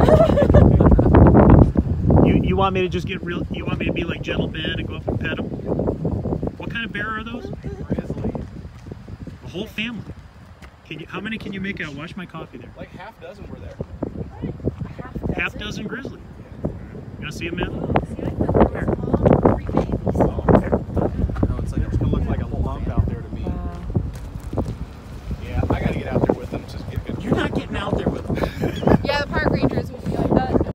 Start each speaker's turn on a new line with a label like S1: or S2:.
S1: You want me to just get real? You want me to be like Gentle Ben and go up and pet them? What kind of bear are those?
S2: Grizzly.
S1: A whole family. How many can you make out? Watch my coffee there.
S2: Like half dozen were there.
S1: Half dozen grizzly. You want to see them, man?